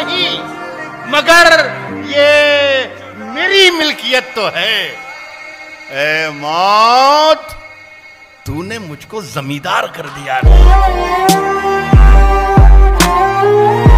नहीं, मगर ये मेरी मिल्कियत तो है। ए मौत, तूने मुझको जमींदार कर दिया।